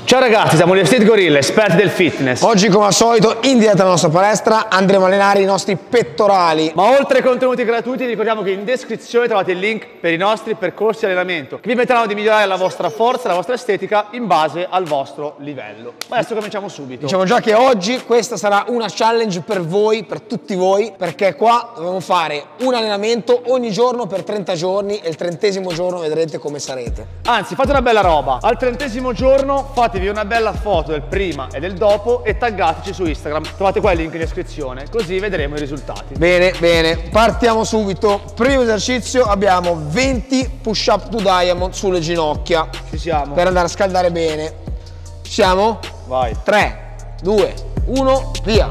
Ciao ragazzi, siamo gli Street Gorilla, esperti del fitness. Oggi come al solito in diretta alla nostra palestra andremo a allenare i nostri pettorali. Ma oltre ai contenuti gratuiti ricordiamo che in descrizione trovate il link per i nostri percorsi di allenamento che vi permetteranno di migliorare la vostra forza e la vostra estetica in base al vostro livello. Ma adesso cominciamo subito. Diciamo già che oggi questa sarà una challenge per voi, per tutti voi, perché qua dobbiamo fare un allenamento ogni giorno per 30 giorni e il 30° giorno vedrete come sarete. Anzi, fate una bella roba. Al 30° giorno fatevi una bella foto del prima e del dopo e taggateci su Instagram. Trovate qua il link in descrizione, così vedremo i risultati. Bene, bene, partiamo subito. Primo esercizio abbiamo 20 push up to diamond sulle ginocchia. Ci siamo. Per andare a scaldare bene. Ci siamo? Vai. 3, 2, 1, via.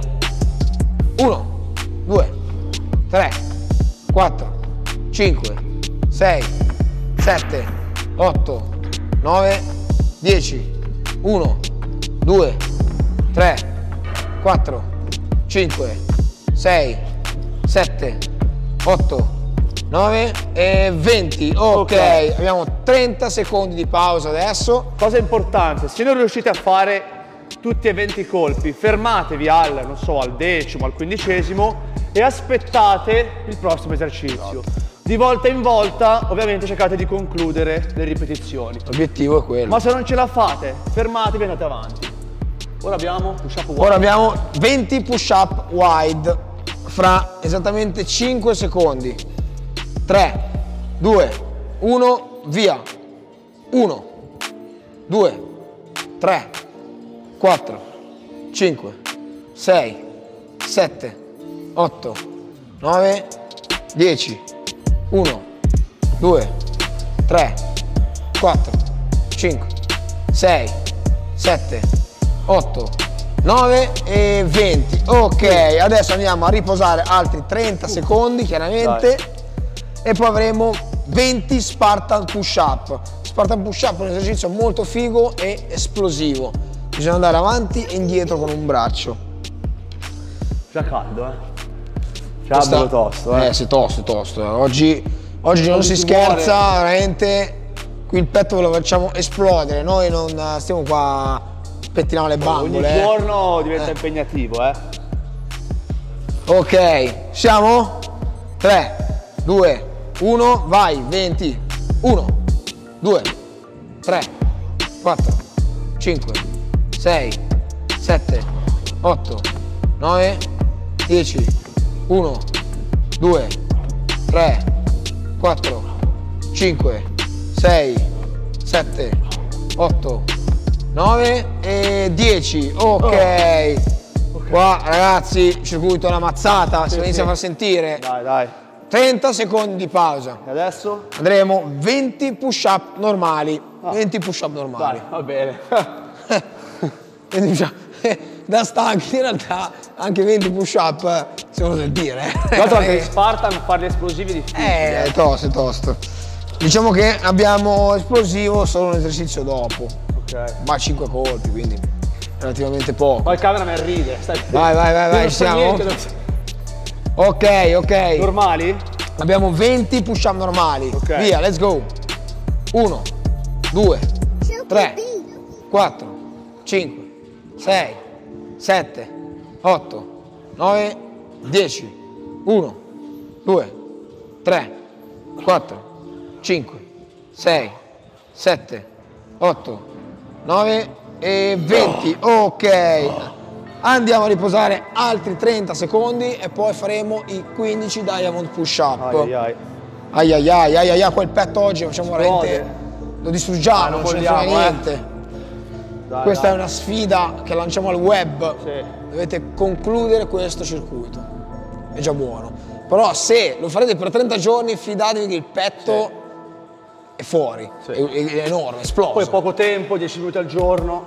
1, 2, 3, 4, 5, 6, 7, 8, 9, 10. 1, 2, 3, 4, 5, 6, 7, 8, 9 e 20. Ok, abbiamo 30 secondi di pausa adesso. Cosa importante, se non riuscite a fare tutti e 20 colpi, fermatevi al, non so, al 10°, al 15° e aspettate il prossimo esercizio. Di volta in volta, ovviamente cercate di concludere le ripetizioni. L'obiettivo è quello. Ma se non ce la fate, fermatevi e andate avanti. Ora abbiamo push up wide. Ora abbiamo 20 push up wide fra esattamente 5 secondi. 3, 2, 1, via. 1, 2, 3, 4, 5, 6, 7, 8, 9, 10. 1, 2, 3, 4, 5, 6, 7, 8, 9 e 20. Ok, adesso andiamo a riposare altri 30 secondi chiaramente. Dai. E poi avremo 20 Spartan push up. Spartan push up è un esercizio molto figo e esplosivo. Bisogna andare avanti e indietro con un braccio. Già caldo, Già bello tosto, Sì, tosto. Oggi non si scherza, veramente. Qui il petto ve lo facciamo esplodere. Noi non stiamo qua, pettiniamo le bambole. Ogni giorno diventa impegnativo, Ok, siamo? 3, 2, 1, vai, 20. 1, 2, 3, 4, 5, 6, 7, 8, 9, 10. 1, 2, 3, 4, 5, 6, 7, 8, 9 e 10. Ok. Qua ragazzi, il circuito è una mazzata, si inizia a far sentire. Dai. 30 secondi di pausa. E adesso? Andremo 20 push up normali. 20 push up normali. Dai, va bene. 20 push up. Da stanchi in realtà anche 20 push up se lo sentire. Tra l'altro anche in Spartan farli esplosivi difficili. È tosto. Diciamo che abbiamo esplosivo solo un esercizio dopo. Ok. Ma 5 colpi, quindi relativamente poco. Poi il cameraman ride. Vai, siamo. Ok. Normali? Abbiamo 20 push up normali. Okay. Via, let's go. 1, 2, 3, 4, 5, 6, 7, 8, 9, 10. 1, 2, 3, 4, 5, 6, 7, 8, 9 e 20. Ok. Andiamo a riposare altri 30 secondi e poi faremo i 15 diamond push up. Ai, quel petto oggi facciamo veramente. Lo distruggiamo, non ce ne frega niente. Questa è una sfida che lanciamo al web. Sì. Dovete concludere questo circuito. È già buono. Però se lo farete per 30 giorni, fidatevi che il petto è fuori. Sì. È enorme, è esploso. Poi poco tempo, 10 minuti al giorno.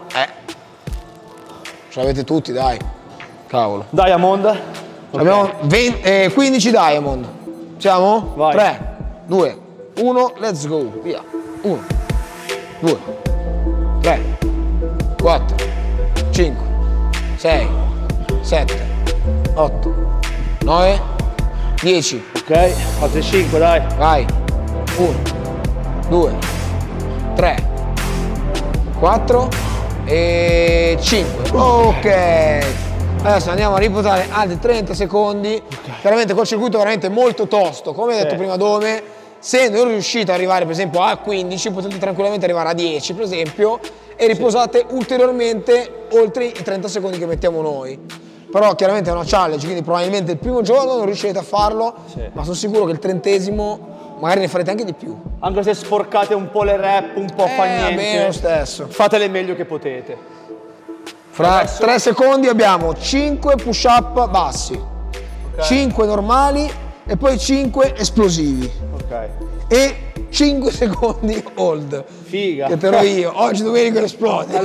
Ce l'avete tutti, dai. Cavolo. Diamond. Okay. Abbiamo 15 diamond. Siamo? Vai. 3, 2, 1, let's go. Via. 1, 2, 3, 4, 5, 6, 7, 8, 9, 10. Ok, fate 5, dai. Vai. 1, 2, 3, 4, e 5. Ok. Adesso andiamo a riposare altri 30 secondi. Chiaramente col circuito veramente molto tosto, come ho detto prima Dome, se non riuscite ad arrivare per esempio a 15, potete tranquillamente arrivare a 10 per esempio e riposate ulteriormente oltre i 30 secondi che mettiamo noi. Però chiaramente è una challenge, quindi probabilmente il primo giorno non riuscirete a farlo, ma sono sicuro che il 30° magari ne farete anche di più. Anche se sporcate un po' le rep, un po' fa niente. Va bene lo stesso. Fatele meglio che potete. Fra Adesso... 3 secondi abbiamo 5 push up bassi, 5 normali e poi 5 esplosivi. Ok. E 5 secondi hold. Figa. Che però io, oggi Domenico esplode.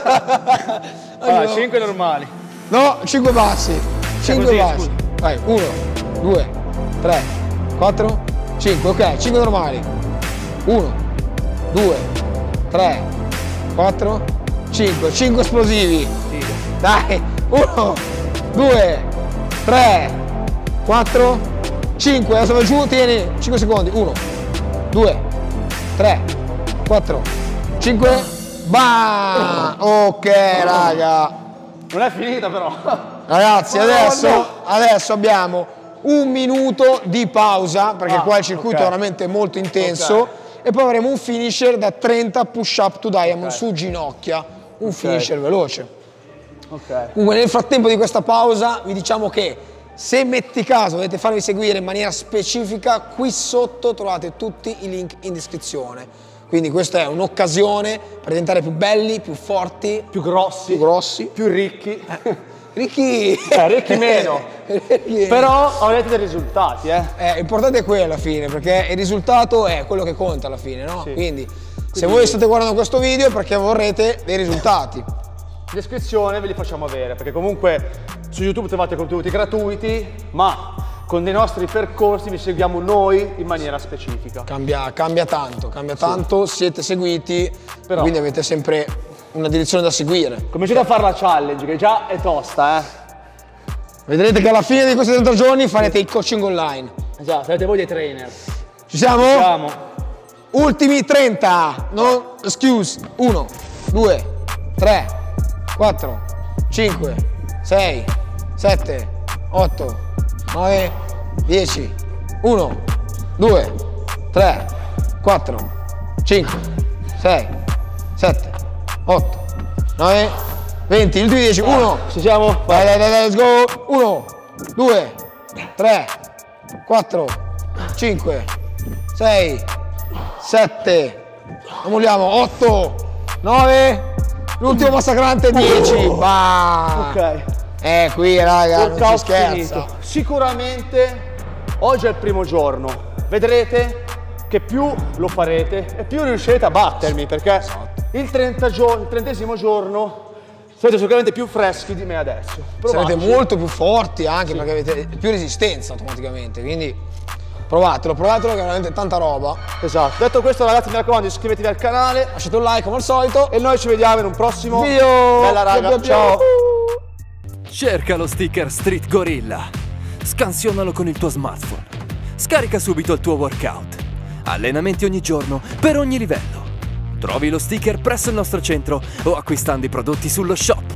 Allora, 5 normali. No, 5 bassi. 5 così, bassi. scusa. Vai, 1, 2, 3, 4, 5. Ok, 5 normali. 1, 2, 3, 4, 5. 5 esplosivi. Figa. Dai, 1, 2, 3, 4, 5. Adesso vai giù, tieni 5 secondi. 1, 2, 3, 4, 5. Bam! Ok, raga. Non è finita però. Ragazzi, adesso abbiamo un minuto di pausa, perché qua il circuito è veramente molto intenso, e poi avremo un finisher da 30 push up to diamond su ginocchia, un finisher veloce. Comunque nel frattempo di questa pausa vi diciamo che se metti caso volete farvi seguire in maniera specifica, qui sotto trovate tutti i link in descrizione. Quindi questa è un'occasione per diventare più belli, più forti, più grossi, più ricchi. Ricchi! Ricchi meno. Però avrete dei risultati, L'importante è quello alla fine, perché il risultato è quello che conta alla fine, no? Sì. Quindi se voi state guardando questo video è perché vorrete dei risultati. In descrizione ve li facciamo avere, perché comunque su YouTube trovate contenuti gratuiti, ma con dei nostri percorsi vi seguiamo noi in maniera specifica. Cambia tanto, siete seguiti, però quindi avete sempre una direzione da seguire. Cominciate a fare la challenge, che già è tosta, Vedrete che alla fine di questi 30 giorni farete il coaching online. Esatto, sarete voi dei trainer. Ci siamo? Ci siamo. Ultimi 30, no excuse. 1, 2, 3, 4, 5, 6, 7, 8, 9, 10, 1, 2, 3, 4, 5, 6, 7, 8, 9, 20, gli ultimi 10, 1, Ci siamo? vai, let's go, 1, 2, 3, 4, 5, 6, 7, ammuliamo, 8, 9, l'ultimo massacrante 10, Ok. Qui raga, non si scherza. Finito. Sicuramente oggi è il primo giorno, vedrete che più lo farete e più riuscirete a battermi, perché il 30° giorno sarete sicuramente più freschi di me adesso. Sarete molto più forti anche perché avete più resistenza automaticamente, quindi provatelo che è veramente tanta roba. Esatto. Detto questo ragazzi, mi raccomando, iscrivetevi al canale, Lasciate un like come al solito e noi ci vediamo in un prossimo video. Bella raga, ciao. Cerca lo sticker Street Gorilla, scansionalo con il tuo smartphone, scarica subito il tuo workout, allenamenti ogni giorno per ogni livello. Trovi lo sticker presso il nostro centro o acquistando i prodotti sullo shop.